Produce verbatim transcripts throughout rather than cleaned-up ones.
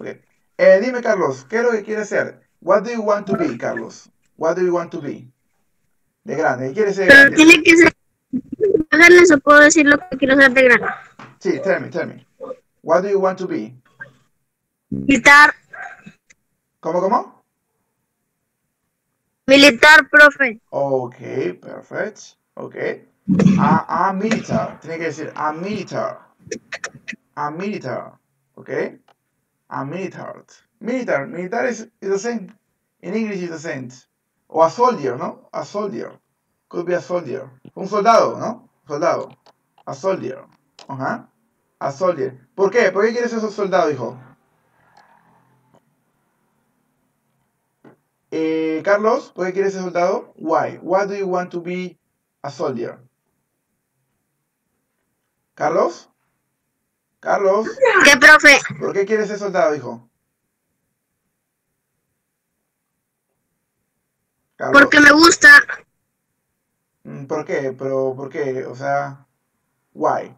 Ok. Eh, dime, Carlos, ¿qué es lo que quieres ser? What do you want to be, Carlos? What do you want to be? De grande, ¿qué quieres ser de Pero grande? tiene que ser. ¿Hacerles o puedo decir lo que quiero ser de grande? Sí, tell me, tell me. What do you want to be? Militar. ¿Cómo, cómo? Militar, profe. Ok, perfect. Ok. A, a militar. Tiene que decir a militar. A militar. Ok. A militar. Militar. Militar is, is the same. In English is the same. O a soldier, ¿no? A soldier. Could be a soldier. Un soldado, ¿no? Soldado. A soldier. Ajá. A soldier. ¿Por qué? ¿Por qué quieres ser soldado, hijo? Eh, Carlos, ¿por qué quieres ser soldado? Why? Why do you want to be a soldier? Carlos? Carlos, ¿Qué, profe? ¿por qué quieres ser soldado, hijo? Carlos. Porque me gusta. ¿Por qué? Pero, ¿por qué? O sea, why?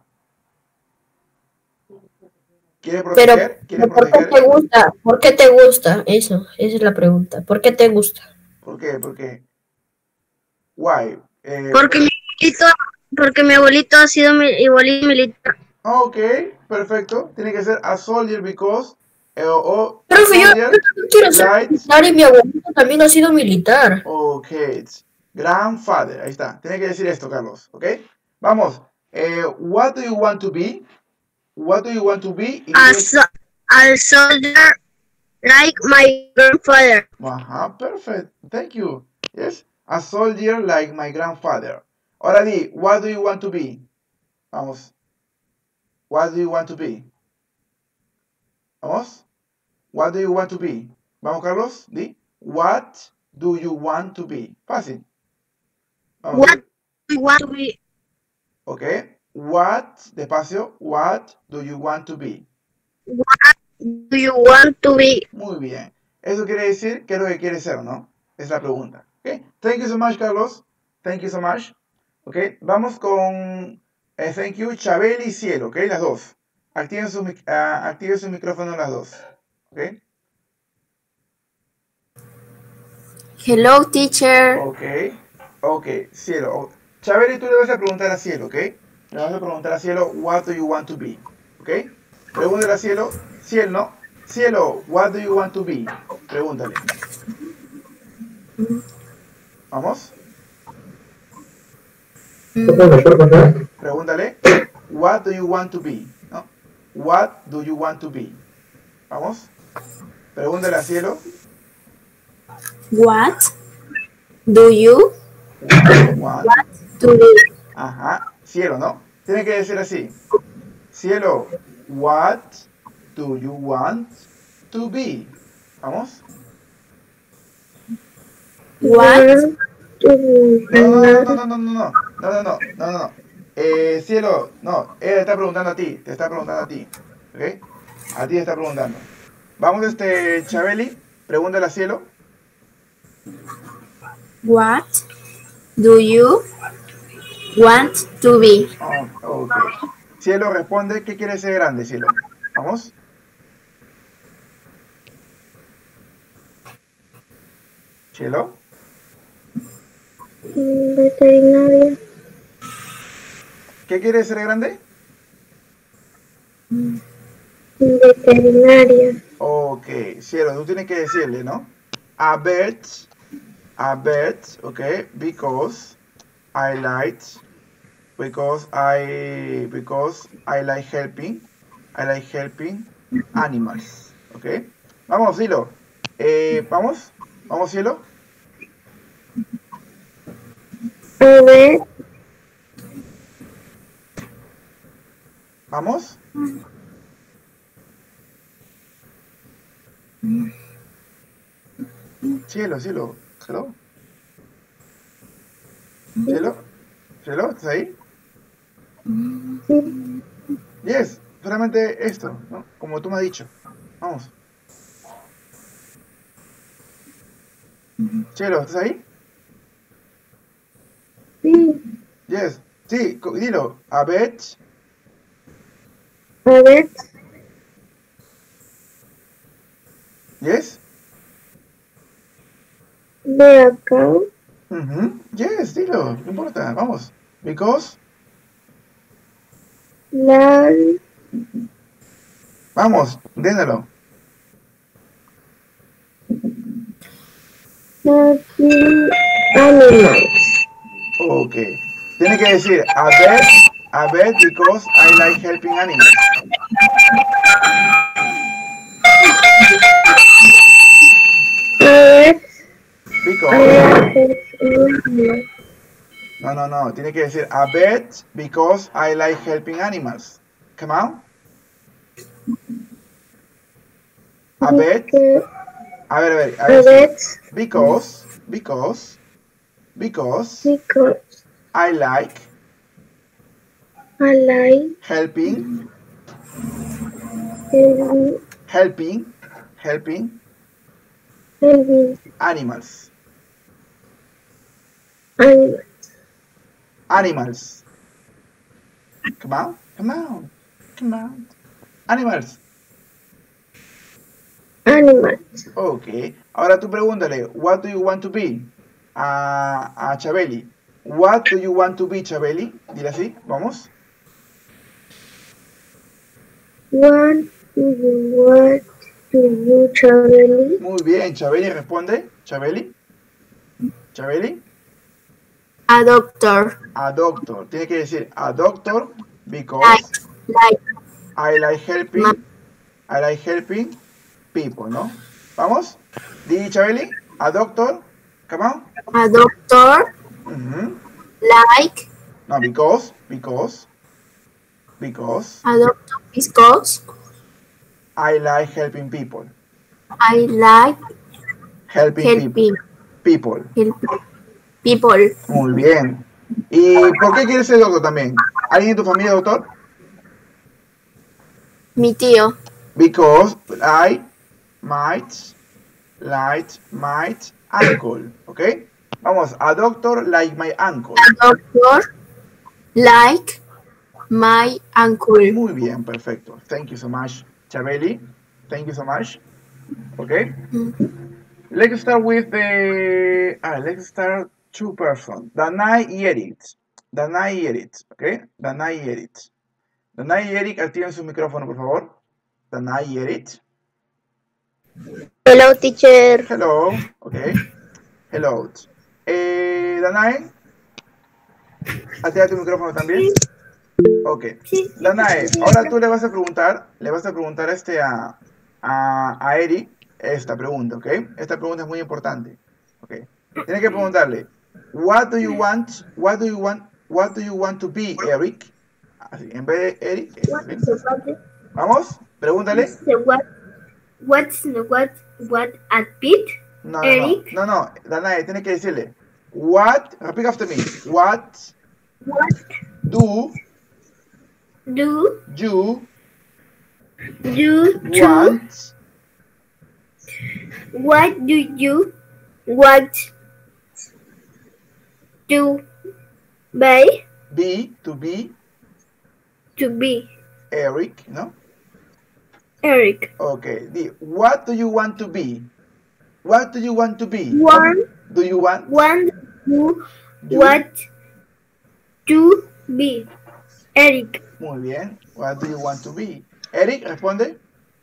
¿Quiere proteger? Pero, ¿Quiere ¿por qué proteger? te gusta? ¿Por qué te gusta? Eso, esa es la pregunta. ¿Por qué te gusta? ¿Por qué? Porque, why? Eh, Porque mi abuelito, porque mi abuelito ha sido mi igualito militar. ok, perfecto. Tiene que ser a soldier because, eh, o a Profe, yo, soldier, yo también quiero ser light. militar y mi abuelito también ha sido militar. Ok, grandfather, ahí está. Tiene que decir esto, Carlos, ¿ok? Vamos. Eh, what do you want to be? What do you want to be? A, so, a soldier like my grandfather. Ajá, perfect. Thank you. Yes, a soldier like my grandfather. Ahora di, what do you want to be? Vamos. What do you want to be? Vamos. What do you want to be? Vamos, Carlos. Di. What do you want to be? Fácil. Vamos, What do you want to be? ok. What, despacio. What do you want to be? What do you want to be? Muy bien. Eso quiere decir qué es lo que quiere ser, ¿no? Es la pregunta. Ok. Thank you so much, Carlos. Thank you so much. Ok. Vamos con eh, thank you, Chabel y Cielo. Ok. Las dos. Activen su, uh, activen su micrófono las dos. Ok. Hello, teacher. Ok. Ok. Cielo. Chabel, y tú le vas a preguntar a Cielo, ¿ok? Le vas a preguntar a Cielo, what do you want to be? ¿Ok? Pregúntale a Cielo. Cielo, ¿no? Cielo, what do you want to be? Pregúntale. ¿Vamos? Pregúntale, what do you want to be? ¿No? What do you want to be? ¿Vamos? Pregúntale a Cielo. What do you What, want to be? Ajá. Cielo, ¿no? Tiene que decir así. Cielo, what do you want to be? ¿Vamos? What? No, no, no, no, no, no, no, no, no, no, no, no, no. Eh, Cielo, no, ella está preguntando a ti, te está preguntando a ti, ¿ok? A ti te está preguntando. Vamos, este, Chabeli, pregúntale a Cielo. What do you want to be? Oh, ok. Cielo responde, ¿qué quiere ser grande, Cielo? ¿Vamos? Cielo. Veterinaria. ¿Qué quiere ser grande? Veterinaria. Ok, Cielo, tú tienes que decirle, ¿no? A vet, a vet, ok, because I like, because I, because I like helping, I like helping animals, ok. Vamos, Cielo. Eh, ¿Vamos? ¿Vamos, Cielo? A ver. ¿Vamos? Cielo, cielo, hello. Cielo, cielo, ¿estás ahí? Sí. Yes, solamente esto, ¿no? Como tú me has dicho. Vamos. Cielo, ¿estás ahí? Sí. Yes. Sí, co- dilo. A vet, A ver. Yes? De acá. Mm-hmm. Yes, dilo, no importa, vamos. Because, Like vamos, déndalo. helping animals. Ok. Tiene que decir a bet, a bet because I like helping animals. I Because, like helping animals. no, no, no. Tiene que decir a bet because I like helping animals. Come on. A bet. A ver, a ver, a I ver. sí. bet Because, because, because because I like I like helping, helping helping, helping helping animals. animals. Animals. Come on, come on, come on. Animals. Animals. Ok. Ahora tú pregúntale, what do you want to be? A, a Chabeli. What do you want to be, Chabeli? Dile así, vamos. What do you want to you, Chabeli? Muy bien, Chabeli responde. Chabeli. Chabeli. A doctor. A doctor. Tiene que decir a doctor because Like, like, I like helping. Ma- I like helping people, ¿no? Vamos. Di Chabeli. A doctor. Come on. a doctor. Mhm. Like, No, because, because, because a doctor because I like helping people. I like Helping people. helping People. help people. Muy bien. ¿Y por qué quieres ser doctor también? ¿Alguien en tu familia es doctor? Mi tío. Because I might like my uncle. ¿Ok? Vamos, a doctor like my uncle. A doctor like my uncle. Muy bien, perfecto. Thank you so much, Chabeli. Thank you so much. Okay. Let's start with the. Ah, let's start two person. Danai y Eric. Danai y Eric. Okay. Danai y Eric. Danai y Eric, activen su micrófono, por favor. Danai y Eric. Hello, teacher. Hello. Okay. Hello. Eh, Danai. Activa tu micrófono también. Ok. Danae, ahora tú le vas a preguntar, le vas a preguntar este a, a, a Eric esta pregunta, ¿ok? Esta pregunta es muy importante, ¿ok? Tienes que preguntarle, what do you want, what do you want, what do you want to be, Eric? Así, en vez de Eric, ¿sí? Vamos, pregúntale. What? What's what? What at Pete? No, no, Eric? no, no, no, Danae, tienes que decirle, what, repeat after me, what, What do do you you want What do you want to be? be, to be, To be Eric, ¿no? Eric. Okay, di, what do you want to be? What do you want to be? One, Do you want? one, you You? want to be Eric. Muy bien. What do you want to be? Eric, responde.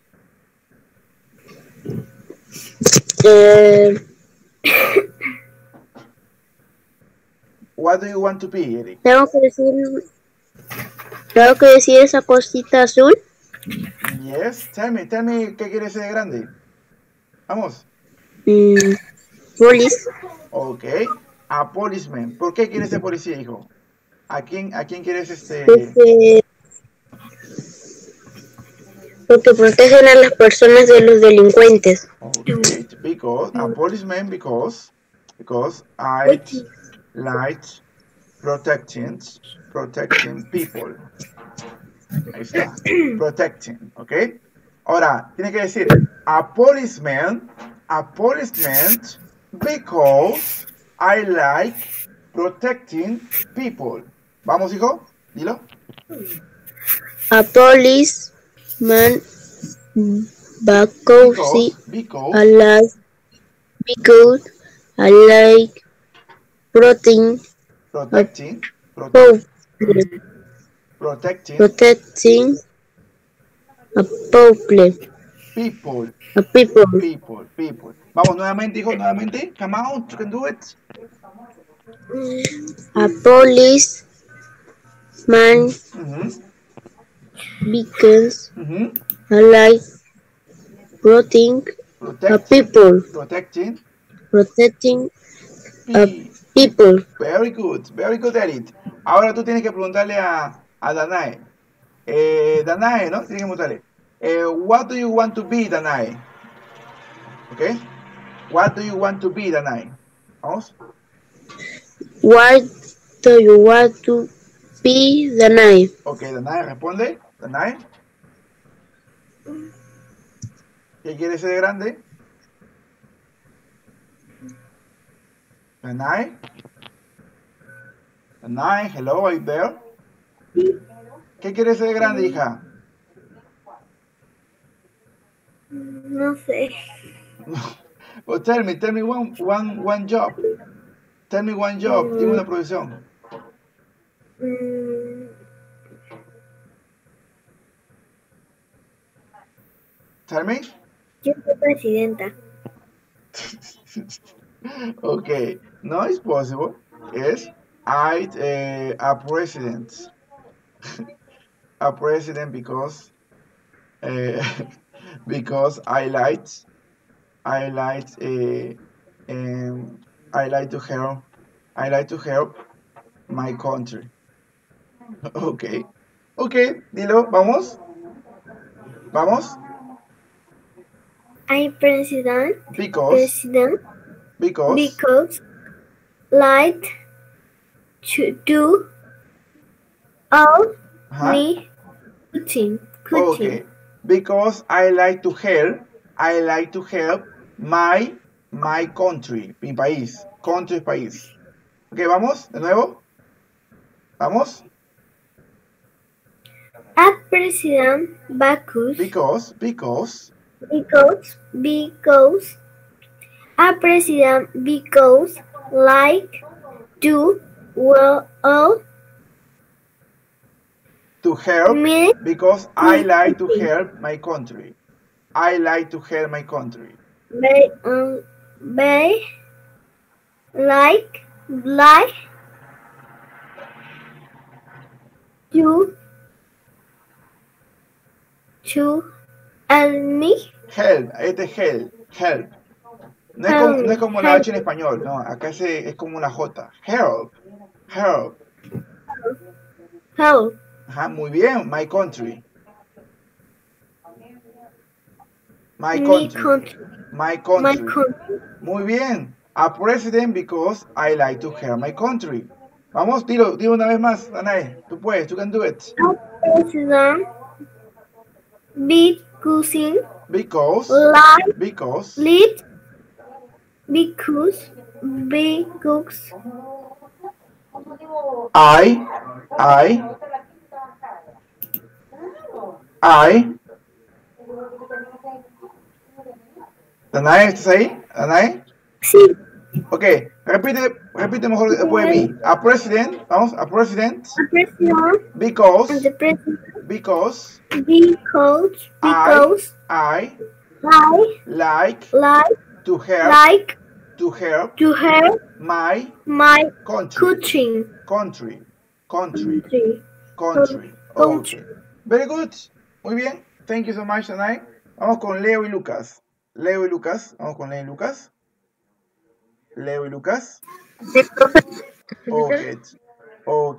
Eh, What do you want to be, Eric? tengo que decir, tengo que decir esa cosita azul. Yes. Tell me, tell me, ¿qué quieres ser de grande? Vamos. Mm, police. Okay. A policeman. ¿Por qué quieres ser policía, hijo? ¿A quién, a quién quieres este? Porque, porque protegen a las personas de los delincuentes. Okay. Because a policeman because because I like protecting protecting people. Ahí está. Protecting, ¿ok? Ahora, tiene que decir a policeman, a policeman because I like protecting people. Vamos, hijo, dilo. A policeman because Because, Because. I like because I like protein. Protecting. Oh, Protect, protecting. protecting a people. People. A people. People. People. Vamos, nuevamente, hijo, nuevamente. Come out, you can do it. A policeman Mm-hmm. because Mm-hmm. I like protecting a Protecting. people. Protecting. Protecting a Pe- people. Very good. Very good at it. Ahora tú tienes que preguntarle a, a Danae. Eh, Danae, ¿no? Tienes que preguntarle. Eh, what do you want to be, Danae? ¿Ok? What do you want to be, Danae? Vamos. What do you want to be the night? Ok, Danae responde. Danae. ¿Qué quiere ser de grande? Danae. Danae, hello, are you there? ¿Qué quiere ser de grande, hija? No sé. Well, tell me, tell me one, one, one job. Tell me one job. Dime una profesión. Mm, Tell me. yo soy presidenta. Okay, no, it's possible. Yes, I uh, a president, a president because uh, because I like I like uh, um, I like to help I like to help my country. Okay, okay, dilo, vamos, vamos, I'm president. because President because because like to do all huh? me cooking. Cooking. Okay, because I like to help, I like to help my my country, mi país, country es país. Ok, vamos, de nuevo. Vamos. A president Bacchus Because, because, because because a president because like do well all to help, me because I like to help my country. I like to help my country. by um by like like you to and me Help, este es help, help. No es como, no es como la H en español, no, acá se, es como una J. Help, help. help Ajá, muy bien, my country. My me country. country My country. my country. Muy bien. A president because I like to help my country. Vamos, dilo, dilo una vez más, Danae. Tú puedes, you can do it. A president because Because, like because, lead because because I, I, I. Danae, ¿estás ahí? Danae. sí. Ok, repite, repite mejor después de mí. A president, vamos, a president. A president Because, the president because, because because I, I like, like to help, like to help to help my my country, cooking country, country, country. country. Country. Okay. Very good. Muy bien. Thank you so much, Danae. Vamos con Leo y Lucas. Leo y Lucas. Vamos con Leo y Lucas. Leo y Lucas. Ok. Ok.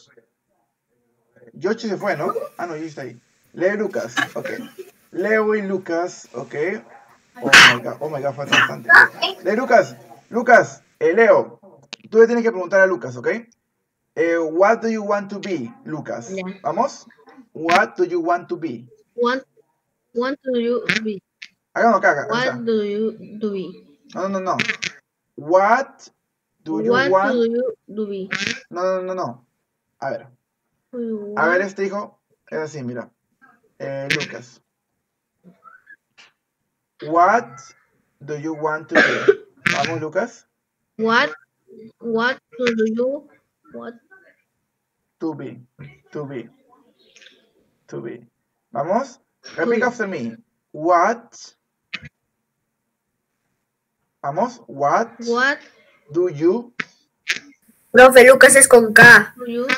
Yoshi se fue, ¿no? Ah, no, Yoshi está ahí. Leo y Lucas. Ok. Leo y Lucas. Ok. Oh my god. Oh my god, falta bastante. Leo y Lucas. Lucas. Eh, Leo. Tú le tienes que preguntar a Lucas, ¿ok? Eh, what do you want to be, Lucas? Yeah. Vamos. What do you want to be? What what do you be? Háganlo acá, acá. What Acá. do you do be? No, no, no. What do you What want? do you do be? No, no, no, no. A ver. Do you A ver, want- este hijo es así, mira. Eh, Lucas. What do you want to be? Vamos, Lucas. What what do you what To be. To be. To be. Vamos. Repeat be. after me. What? Vamos. What what do you Profe, Lucas es con K. do you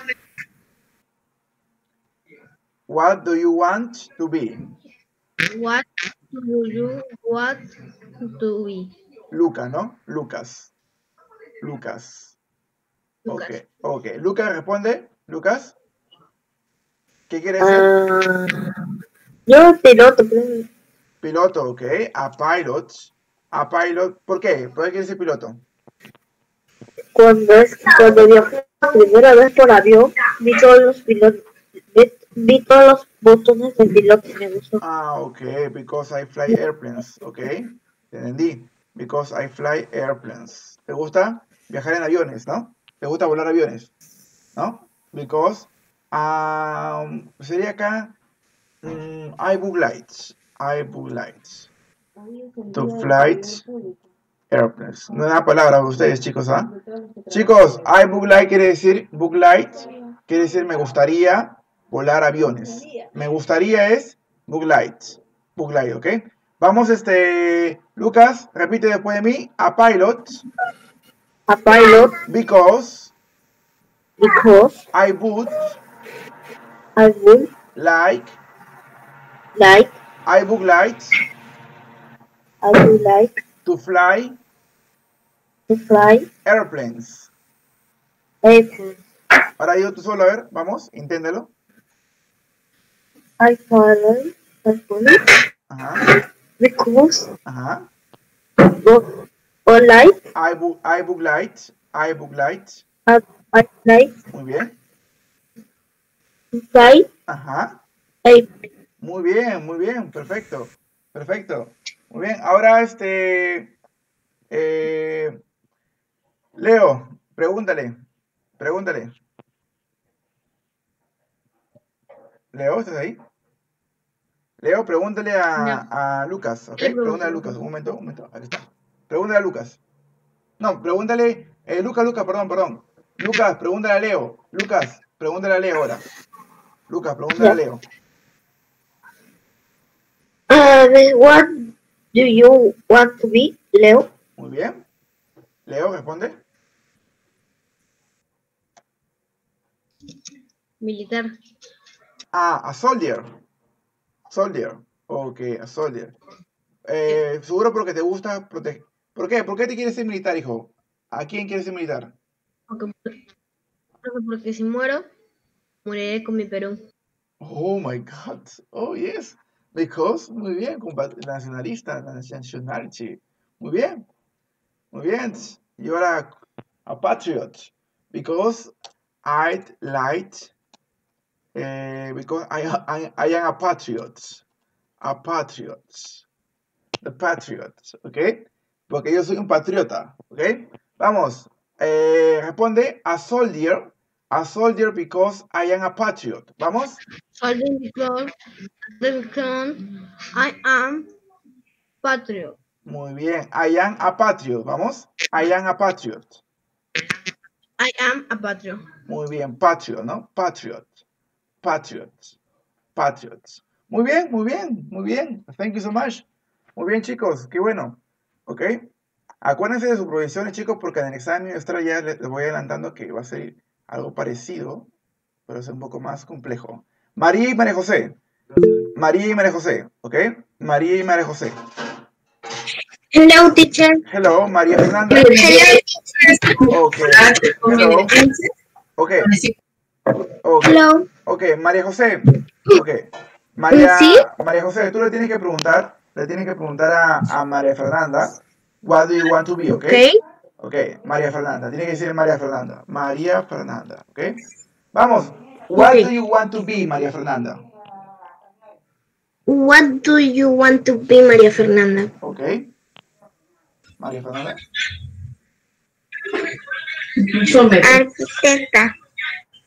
What do you want to be? what do you want to be? Lucas, ¿no? Lucas. Lucas. Lucas. Ok, ok. Lucas responde. Lucas. ¿Qué quiere decir? Ah, yo piloto, profe. Piloto, ok. A pilot. A pilot. ¿Por qué? ¿Por qué quiere decir piloto? Cuando es cuando viajé la primera vez por avión, vi todos los pilotos, vi, vi todos los botones de piloto y me gustó. Ah, ok. Because I fly airplanes. Ok. Te entendí. Because I fly airplanes. ¿Te gusta viajar en aviones, no? ¿Te gusta volar aviones? ¿No? Because um, sería acá mm, I would like. I would like to fly airplanes. No es una palabra para ustedes, chicos, ¿ah? Chicos, I would like quiere decir, would like quiere decir me gustaría volar aviones. Me gustaría es would like. Would like, ¿ok? Vamos, este, Lucas, repite después de mí. A pilot, A pilot because because I would I would like, like I would like I would like to fly to fly airplanes. airplanes. Ahora yo tú solo, a ver, vamos, inténtalo. I follow I follow Ajá, because ajá. or, or like I would, I would like, I would like. I, I like Muy bien. to fly Ajá. airplanes. Muy bien, muy bien, perfecto, perfecto. Muy bien, ahora este, eh, Leo, pregúntale, pregúntale. Leo, ¿estás ahí? Leo, pregúntale a, a Lucas, ¿ok? Sí, profe. Pregúntale a Lucas, un momento, un momento, aquí está. Pregúntale a Lucas. No, pregúntale, eh, Lucas, Lucas, perdón, perdón. Lucas, pregúntale a Leo. Lucas, pregúntale a Leo ahora. Lucas, pregúntale a Leo. Uh, what do you want to be, Leo? Muy bien. Leo, responde. Militar. Ah, a soldier. Soldier. Ok, a soldier. Eh, seguro porque te gusta proteger. ¿Por qué? ¿Por qué te quieres ser militar, hijo? ¿A quién quieres ser militar? Porque, profe, porque si muero, moriré con mi Perú. Oh my God. Oh yes. Because, muy bien, compa- nacionalista, nationality. Muy bien. Muy bien. You are a, a patriot. Because I'd like, eh, because I, I, I am a patriot. A patriot. The patriot, ¿ok? Porque yo soy un patriota, ¿ok? Vamos, eh, responde a soldier, a soldier because I am a patriot. Vamos, Soldier because, because I am patriot. muy bien, I am a patriot. Vamos, I am a patriot. I am a patriot. Muy bien, patriot, ¿no? Patriot, patriot, patriot. Muy bien, muy bien, muy bien. Thank you so much. Muy bien, chicos, qué bueno, ¿ok? Acuérdense de sus provisiones, chicos, porque en el examen extra ya les, les voy adelantando que va a ser algo parecido, pero es un poco más complejo. María y María José. María y María José, ¿ok? María y María José. Hello, teacher. Hello, María Fernanda. Ok. Hello. Ok. Ok. Hello. Ok, María José. Ok. María, ¿Sí? María José, tú le tienes que preguntar, le tienes que preguntar a, a María Fernanda, what do you want to be, ¿ok? Ok, María Fernanda, tiene que decir María Fernanda. María Fernanda, ¿ok? Vamos, what Ok. do you want to be, María Fernanda? What do you want to be, María Fernanda? ¿Ok? María Fernanda. Arquitecta.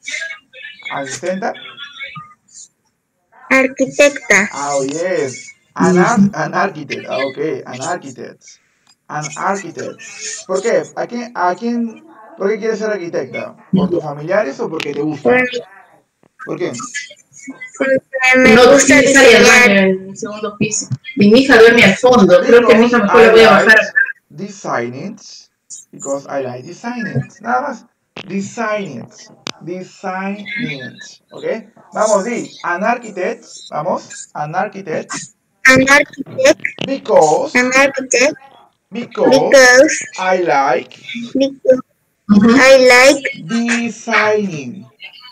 Asistenta. Arquitecta. Oh, yes. An, ar- an architect. Ah, ok, an architect. An architect. ¿Por qué? ¿A quién, a quién, ¿Por qué quieres ser arquitecta? ¿Por tus familiares o porque te gusta? ¿Por qué? Porque me No gusta tiene área de diseñar. baño en el segundo piso. Y mi hija duerme al fondo. Creo que a mi hija Because mejor la I voy a like bajar. designing. Because I like designing. Nada más. Designing. Designing. ¿Ok? Vamos, di. An architect. Vamos. An architect. An architect. Because. An architect. Because. Because. I like. Because Uh-huh. I like Designing.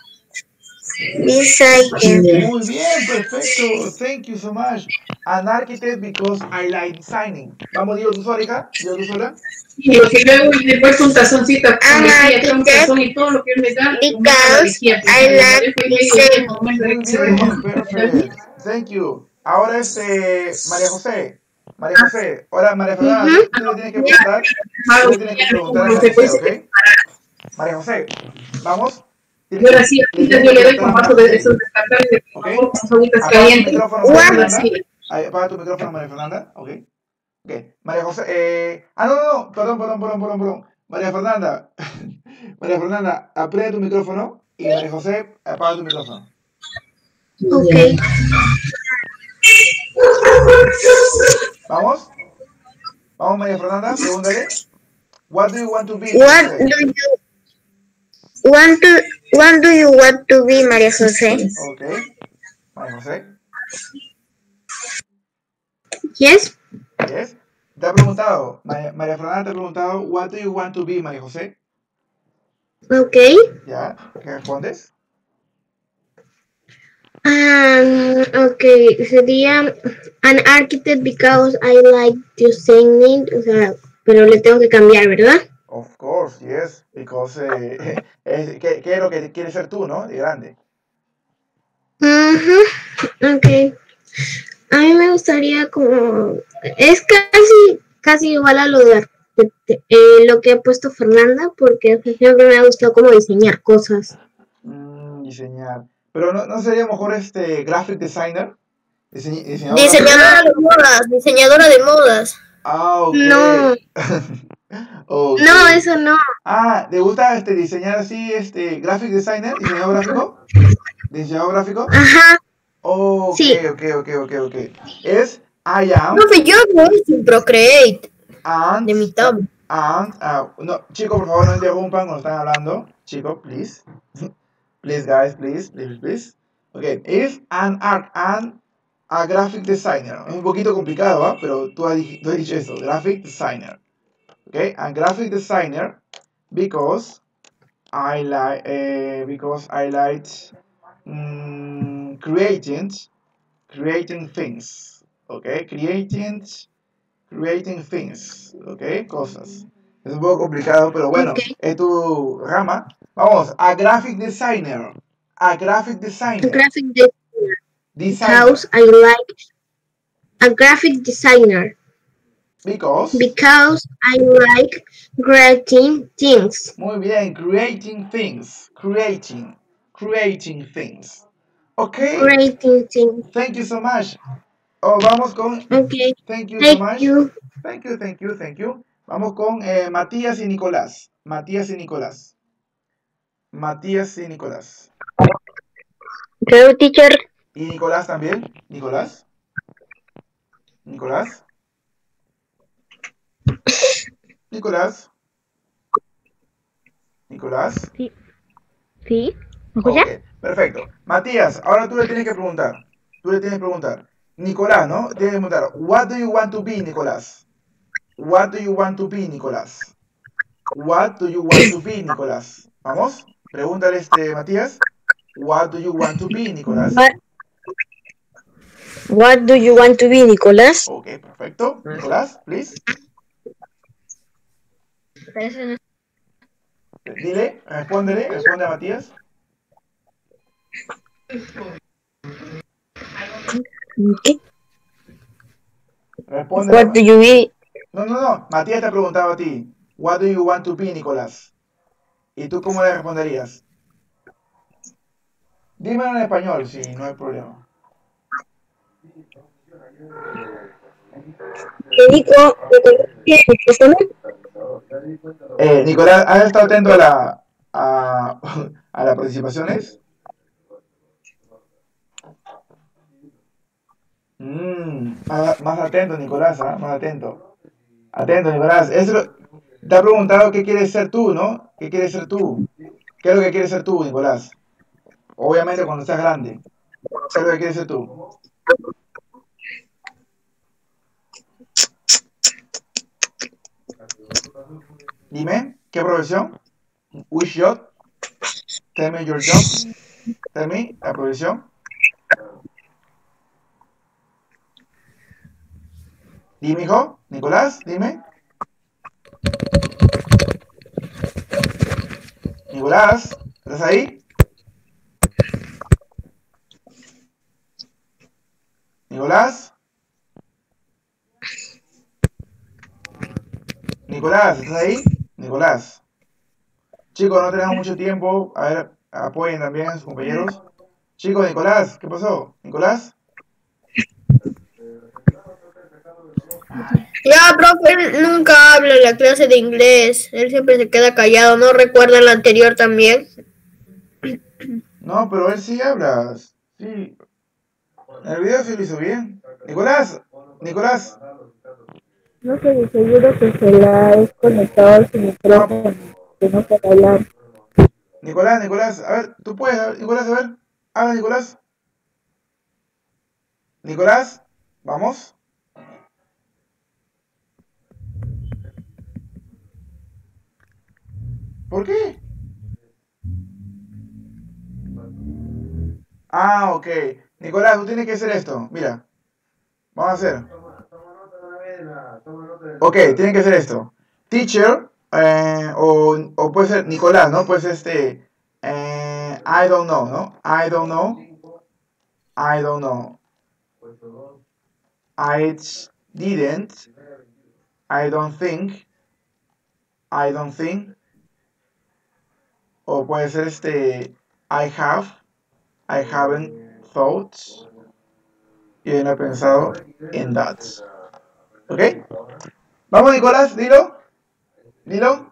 designing. Muy bien, perfecto. Thank you so much. An architect because I like designing. Vamos, digo tú sola, hija. Digo tú sola. Y porque luego le he puesto un tazoncito con An lejía, acá un architect tazón y todo lo que él me da, y como la because lejía, pues, I me lo like dejo y medio design. día, como es Muy que se remoja. bien, perfect. Thank you. Ahora este, María José. María José. Ahora María Fernanda, Ujú. tú, tú le tienes que preguntar. Tú le tienes que preguntar a María José, ¿ok? María José, vamos. Y ahora sí, Le ahorita tienes yo que le doy preguntar a con María vaso de José. esos descartables de ¿Ok? favor, con sus agüitas Apaga tu calientes. micrófono, María What? Fernanda. Ahí, apaga tu micrófono, María Fernanda. ¿Ok? Ok. María José, eh... Ah, no, no, no. Perdón, perdón, perdón, perdón, perdón. María Fernanda. María Fernanda, aprende tu micrófono. Y María José, apaga tu micrófono. Ok. ¿Vamos? Vamos, María Fernanda, pregúntale. What do you want to be? What José? do you want to What do you want to be, María José? Ok. María José. Yes. Yes. Te ha preguntado, María, María Fernanda te ha preguntado, what do you want to be, María José? Ok. ¿Ya? ¿Qué respondes? Um, ok, sería an architect because I like designing, o sea, pero le tengo que cambiar, ¿verdad? Of course, yes, because eh, es, ¿qué, ¿qué es lo que quieres ser tú, no? De grande. Uh-huh. Ok. A mí me gustaría como, es casi, casi igual a lo de arquitect- eh, lo que ha puesto Fernanda, porque siempre me ha gustado como diseñar cosas. Mm, diseñar. Pero no, ¿no sería mejor este graphic designer? Dise- diseñador Diseñadora gráfico. de modas, diseñadora de modas. Ah, ok. No, Ok. no, eso no. Ah, ¿te gusta este diseñar así, este graphic designer, diseñador gráfico? ¿Diseñador gráfico? Ajá, Ok, sí. ok, ok, ok, ok. Es I am Profe, yo no es en Procreate and de mi tablet. and ah, no, chicos, por favor, no interrumpan cuando están hablando. Chicos, please. Please, guys, please, please, please. Okay, is an art and a graphic designer. Es un poquito complicado, ¿ah? Pero tú has, tú has dicho eso, graphic designer. Okay, and graphic designer because I like uh, because I like mm, creating creating things. Okay, creating creating things. Okay, cosas. Es un poco complicado, pero bueno, Ok. es tu rama. Vamos, a graphic designer. A graphic designer. Graphic designer. Designer. Because I like a graphic designer. Because. Because I like creating things. Muy bien, creating things. Creating. Creating things. Okay. Creating things. Thank you so much. Oh, vamos con. Okay. Thank you so Thank much. you. Thank you, thank you, thank you. Vamos con eh, Matías y Nicolás. Matías y Nicolás. Matías y Nicolás. Hello, teacher. ¿Y Nicolás también? ¿Nicolás? ¿Nicolás? ¿Nicolás? ¿Nicolás? Sí. ¿Sí? ¿Me escucha? Ok, perfecto. Matías, ahora tú le tienes que preguntar. Tú le tienes que preguntar. Nicolás, ¿no? Tienes que preguntar. What do you want to be, Nicolás? What do you want to be, Nicolás? What do you want to be, Nicolás? Vamos, pregúntale este, Matías. What do you want to be, Nicolás? What, what do you want to be, Nicolás? Ok, perfecto. Nicolás, please. Dile, respóndele, responde a Matías. ¿Qué? Responde. What do you be? No, no, no. Matías te preguntaba a ti. What do you want to be, Nicolás? ¿Y tú cómo le responderías? Dímelo en español, sí, no hay problema. Que Nico, ¿qué Eh, Nicolás, ¿has estado atento a la a, a las participaciones? Mm, más, más atento, Nicolás, ¿ah? Más atento. Atento, Nicolás. Es lo- te ha preguntado qué quieres ser tú, ¿no? ¿Qué quieres ser tú? ¿Qué es lo que quieres ser tú, Nicolás? Obviamente cuando seas grande. ¿Qué es lo que quieres ser tú? Dime, ¿qué profesión? Which job? Tell me your job. Tell me la profesión. Dime, hijo. Nicolás, dime. Nicolás, ¿estás ahí? Nicolás. Nicolás, ¿estás ahí? Nicolás. Chicos, no tenemos mucho tiempo. A ver, apoyen también a sus compañeros. Chicos, Nicolás, ¿qué pasó? ¿Nicolás? Ya, profe, él nunca habla en la clase de inglés. Él siempre se queda callado. ¿No recuerda el anterior también? No, pero él sí habla. Sí. En el video sí lo hizo bien. Nicolás, Nicolás. No sé, seguro que se la ha desconectado a su micrófono, que no puede hablar. Nicolás, Nicolás, a ver, tú puedes, a ver, Nicolás, a ver. Habla, Nicolás. Nicolás, vamos. ¿Por qué? Ah, ok. Nicolás, tú tienes que hacer esto. Mira, vamos a hacer. Ok, tienen que hacer esto. Teacher, eh, o, o puede ser Nicolás, ¿no? Pues este, eh, I don't know, ¿no? I don't know. I don't know. I didn't. I don't think. I don't think. O puede ser este, I have. I haven't thought. Yo no he pensado en that. ¿Ok? Vamos, Nicolás, dilo. Dilo.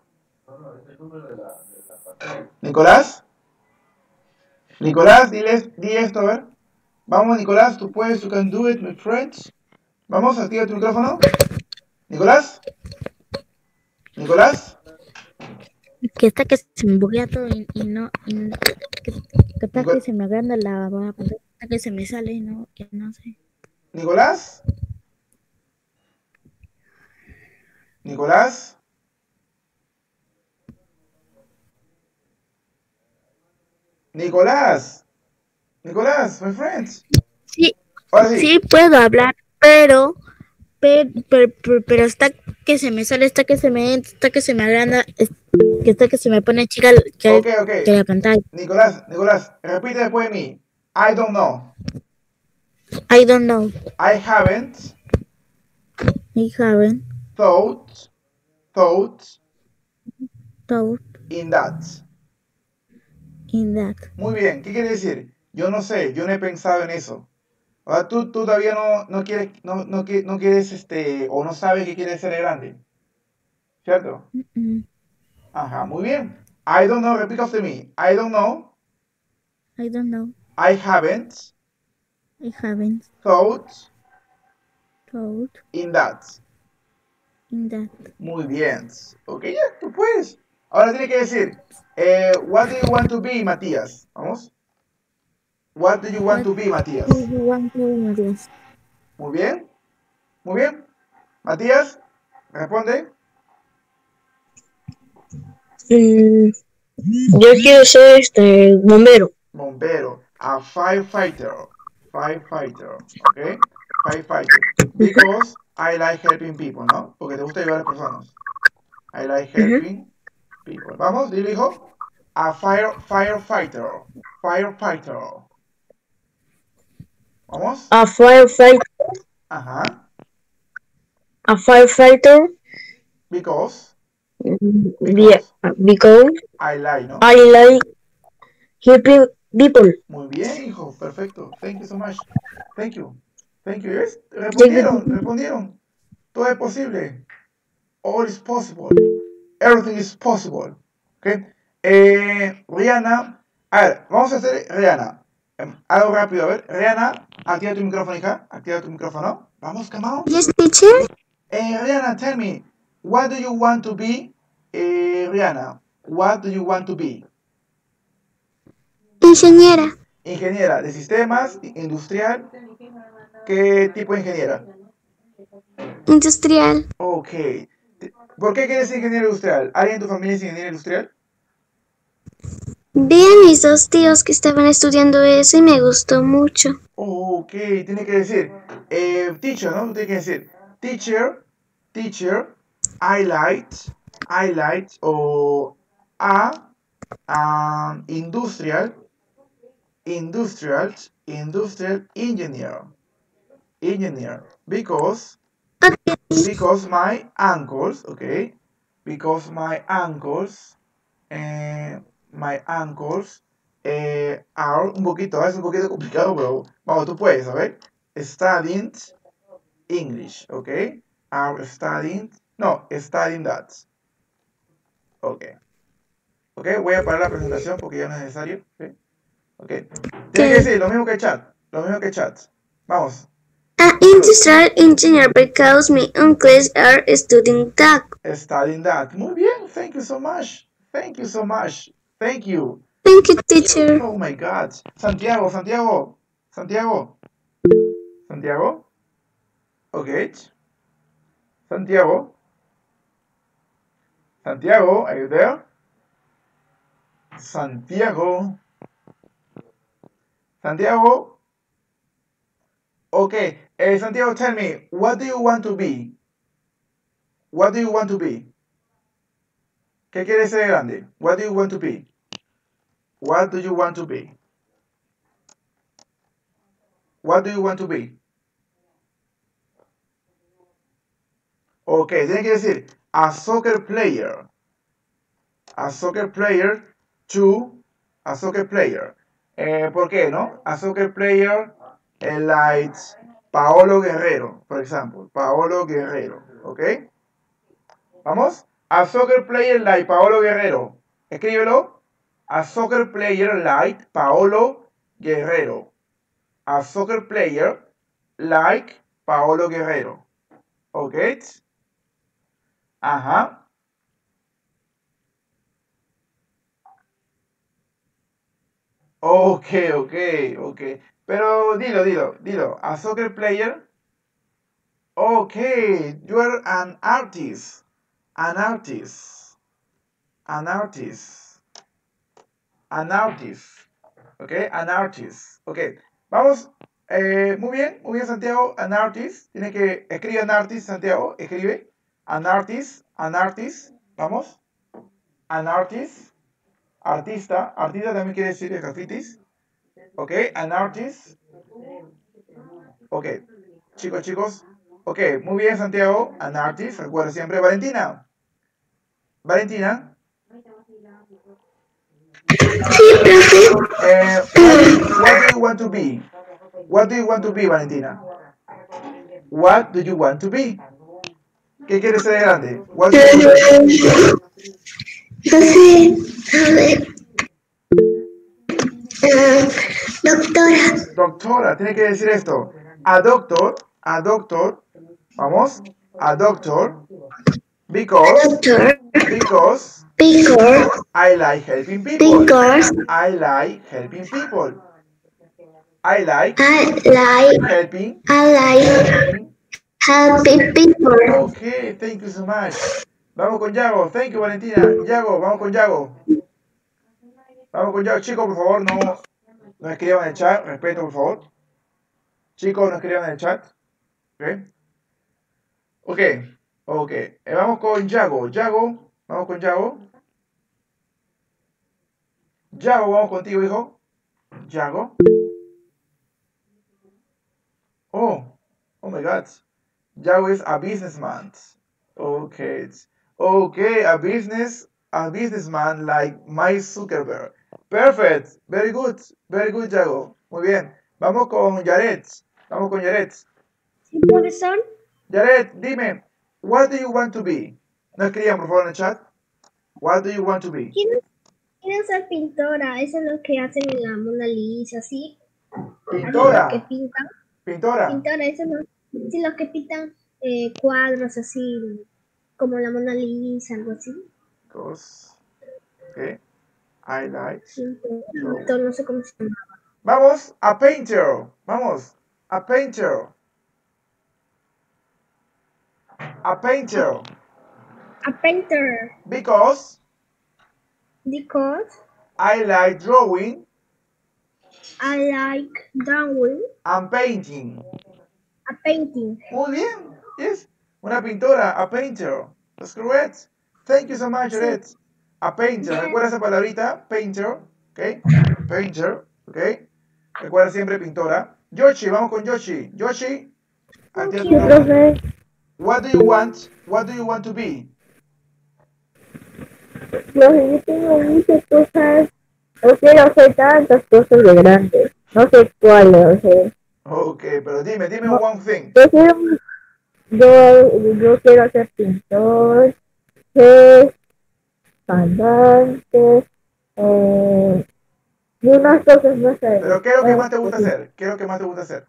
Nicolás. Nicolás, dile, di esto, a ver. Vamos, Nicolás, tú puedes, you can do it, my friends. Vamos, activa tu micrófono. Nicolás. Nicolás. Que está que se me buguea todo y, y no, y no- que, que está Nicol- que se me agranda la la pantalla, está que se me sale y no, que no sé. Nicolás. Nicolás. Nicolás. Nicolás, my friends. Sí, Ahora sí. sí puedo hablar, pero, pero, pero, pero está que se me sale, está que se me entra, está que se me agranda, es- que está que se me pone chica que, Ok, ok. que la pantalla. Nicolás, Nicolás, repite después de mí. I don't know. I don't know. I haven't I haven't thought, thought thought in that. in that. Muy bien, ¿qué quiere decir? Yo no sé, yo no he pensado en eso. O sea, tú, tú todavía no, no quieres, no, no, qui- no quieres, este, o no sabes que quieres ser de grande. ¿Cierto? Mm-mm. Ajá, muy bien. I don't know, repeat after me. I don't know. I don't know. I haven't I haven't thought thought in that. in that. Muy bien. Ok, ya, tú puedes. Ahora tiene que decir, eh, what do you want to be, Matías? Vamos. What do you want to be, Matías? Do you want to do this? Muy bien. Muy bien. Matías, responde. Mm, yo quiero ser este bombero. Bombero. A firefighter. Firefighter. Ok. Firefighter. Because I like helping people, ¿no? Porque te gusta ayudar a las personas. I like helping people. Vamos, dile, hijo. A fire, firefighter. Firefighter. Vamos. A firefighter. Ajá. A firefighter. Because. mm, be- Because I like, ¿no? I like helping people. Muy bien, hijo. Perfecto. Thank you so much. Thank you. Thank you. Yes. Respondieron, respondieron. Todo es posible. All is possible. Everything is possible. ¿Ok? Eh, Rihanna. A ver, vamos a hacer Rihanna. Eh, algo rápido, a ver. Rihanna, activa tu micrófono, hija. Activa tu micrófono. Vamos, come on. Yes, teacher. Eh, Rihanna, tell me, what do you want to be? Eh, Rihanna, what do you want to be? Ingeniera. Ingeniera de sistemas, industrial. ¿Qué tipo de ingeniera? Industrial. Ok. ¿Por qué quieres ser ingeniero industrial? ¿Alguien en tu familia es ingeniero industrial? Vi a mis dos tíos que estaban estudiando eso y me gustó mucho. Ok, tiene que decir, eh, teacher, ¿no? Tiene que decir, teacher, teacher, I like, I like, o a, um, industrial, industrial, industrial engineer, engineer, because, Okay. because my uncles, okay, because my uncles, eh, my uncles, eh, are un poquito, es un poquito complicado, pero vamos, tú puedes, a ver, studying English, ok, are studying, no, studying that, ok, ok, voy a parar la presentación porque ya no es necesario, ok, okay. Tiene que decir lo mismo que chat, lo mismo que chat, vamos. An industrial engineer because my uncles are studying that. Studying that, muy bien, thank you so much, thank you so much, thank you. Thank you, teacher. Oh my God. Santiago, Santiago, Santiago, Santiago. Okay. Santiago. Santiago, are you there? Santiago. Santiago. Okay. Eh, Santiago, tell me, what do you want to be? What do you want to be? ¿Qué quieres ser grande? What do you want to be? What do you want to be? What do you want to be? Ok, tiene que decir a soccer player. A soccer player to a soccer player. Eh, ¿Por qué, no? A soccer player eh, like Paolo Guerrero, por ejemplo. Paolo Guerrero, ¿ok? ¿Vamos? A soccer player like Paolo Guerrero. Escríbelo. A soccer player like Paolo Guerrero. A soccer player like Paolo Guerrero. ¿Ok? Ajá. Ok, ok, ok. Pero dilo, dilo, dilo. A soccer player. Ok, you are an artist. An artist. An artist. An artist. Ok, an artist. Ok, vamos. Eh, muy bien, muy bien, Santiago. An artist. Tiene que escribir an artist, Santiago. Escribe. An artist. An artist. Vamos. An artist. Artista. Artista también quiere decir grafitis. Ok, an artist. Ok, chicos, chicos. Ok, muy bien, Santiago. An artist. Recuerda siempre. Valentina. Valentina. Eh, what do you want to be? What do you want to be, Valentina? What do you want to be? ¿Qué quieres ser de grande? What do you want to be? No sé, a ver. Uh, doctora. Doctora, tiene que decir esto. A doctor, a doctor, vamos, a doctor, because, Doctor. because, Because. I like helping people. Because. I like helping people. I like I like. helping. I like helping people. Ok, thank you so much. Vamos con Yago. Thank you, Valentina. Yago, vamos con Yago. Vamos con Yago. Chicos, por favor, no, no escriban en el chat. Respeto, por favor. Chicos, no escriban en el chat. Ok. Ok. Ok. Eh, vamos con Yago. Yago. Vamos con Yago. Yago, vamos contigo, hijo. Yago. Oh. Oh my God. Yago is a businessman. Okay. Okay, a business, a businessman like Mike Zuckerberg. Perfect. Very good. Very good, Yago. Muy bien. Vamos con Yaret. Vamos con Yaret. ¿Y profesor? Jared, dime, what do you want to be? No escriban, por favor, en el chat. What do you want to be? Quiero, quiero ser pintora. Eso es lo que hacen en la Mona Lisa, ¿sí? Pintora. Así, lo que pintan. Pintora. Pintora, eso es lo, sí, los que pintan eh, cuadros así, como la Mona Lisa, algo así. Cos. Okay. I like. Pintor, no sé cómo se llama. Vamos, a painter. Vamos, a painter. A painter. A painter. Because Because I like drawing I like drawing. and painting. A painting. Muy bien. Yes. Una pintora, a painter. That's correct. Thank you so much, Red. A painter. Recuerda esa palabrita, painter. Okay. Painter. Okay. Recuerda siempre pintora. Yoshi, vamos con Yoshi. Yoshi. Okay. Sí, profe. What do you want? What do you want to be? Profe, yo tengo muchas cosas. No quiero hacer tantas cosas de grandes. No sé cuáles, o sea. Ok, pero dime, dime no, one thing. Yo quiero, yo, yo quiero ser pintor, ser cantante, eh, y unas cosas más. Pero ¿qué es lo que más te gusta hacer? ¿Qué es lo que más te gusta hacer?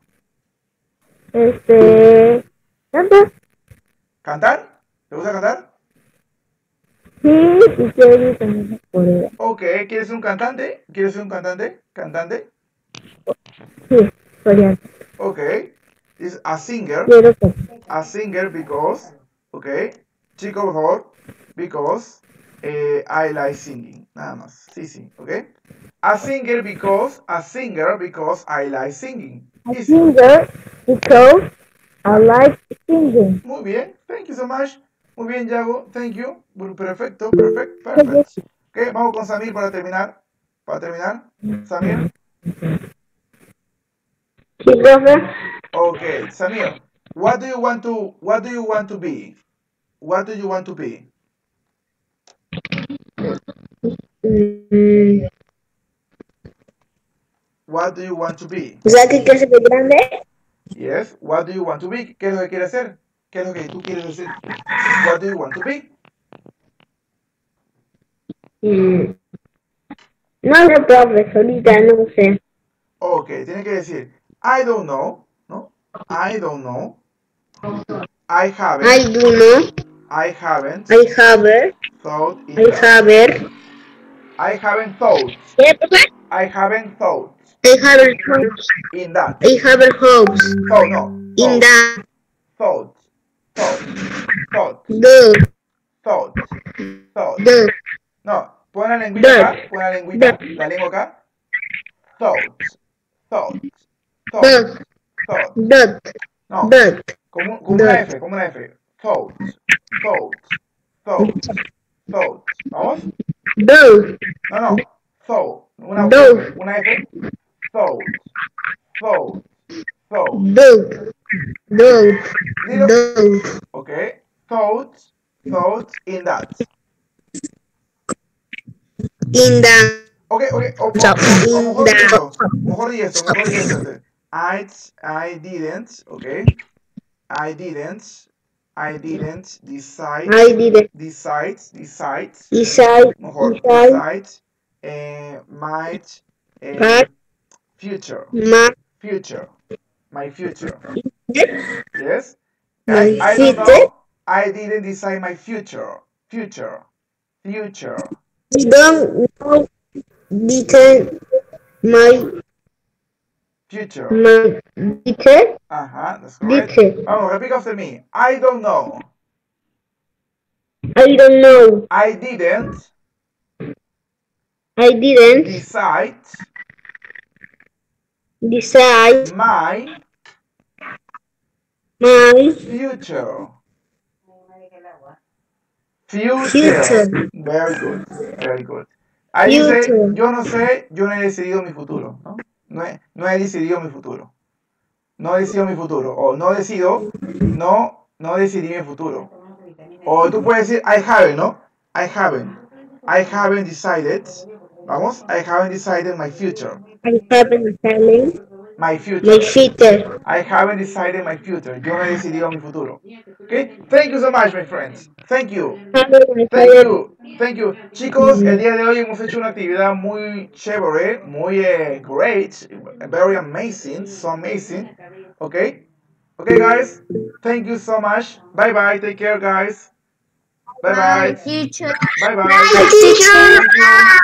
Este, ¿cantar? ¿Cantar? ¿Te gusta cantar? Sí, y quiero también por ella. Ok, ¿quieres ser un cantante? ¿Quieres ser un cantante? ¿Cantante? Sí, coreano. Ok, is a singer. Quiero que... A singer because, ok, chico por favor, because eh, I like singing, nada más, sí, sí, ok. A singer because, a singer because I like singing. A singer because I like singing. Muy bien, thank you so much. Muy bien, Yago, thank you. Perfecto, perfecto, perfecto. Ok, vamos con Samir para terminar. Para terminar, Samir. Sí, profe. Okay, Samir, what do you want to what do you want to be? What do you want to be? Mm. What do you want to be? O sea, que quiero ser grande. Yes, what do you want to be? ¿Qué es lo que quieres hacer? ¿Qué es lo que tú quieres decir? What do you want to be? Mm. No sé, profe, ahorita no sé. Okay, tiene que decir I don't know, ¿no? I don't know. I haven't. I do know. I haven't. I haven't. Thought. In I that. haven't. I haven't thought. ¿Qué, profe? I haven't thought. I haven't hopes. In that. I haven't hopes. Thought, no. In Thought. that. Thought. Thought. Thought. Do. Thought. Thought. Do. No, pon la lengüita That. acá. Pon la lengüita. La lengua acá. Thought. Thought. Thought. That. Thought. That. No. That. Como, como una F. Como una F. Thought. Thought. Thought. Thought. ¿Vamos? Do. No, no. Thought. Una Do. F. Una F. Thought. Thought. Thought. Do. Do. Dilo. Do. Okay. Thought. Thought in that. In the. Okay, okay. O, o, So, o, o in mejor di the. esto. Mejor di esto. Mejor di esto. I, I didn't. Okay. I didn't. I didn't decide. I didn't Decide. Decide. decide. Mejor. Decide. Decide. Uh, my uh, But future. my Future. My future. future. Yes. My I, I don't future. know. I didn't decide my future. Future. Future. You don't know detail my Future. my detail Uh-huh. That's correct. detail. Vamos, repeat after me. I don't know. I don't know. I didn't I didn't decide decide my my future. Future. future. Very good. Very good. Ahí dice, Future. yo no sé, yo no he decidido mi futuro, ¿no? No he, no he decidido mi futuro. No he decidido mi futuro. O no decido, no, no decidí mi futuro. O tú puedes decir, I haven't, ¿no? I haven't. I haven't decided. Vamos, I haven't decided my future. I haven't decided My future. My future. I haven't decided my future. Yo no he decidido mi futuro. Okay? Thank you so much, my friends. Thank you. Thank you. Thank you. Chicos, el día de hoy hemos hecho una actividad muy chévere, muy eh, great, very amazing, so amazing. Okay? Okay, guys. Thank you so much. Bye bye. Take care, guys. Bye bye. Teacher. Bye bye. Bye, teacher. Thank you.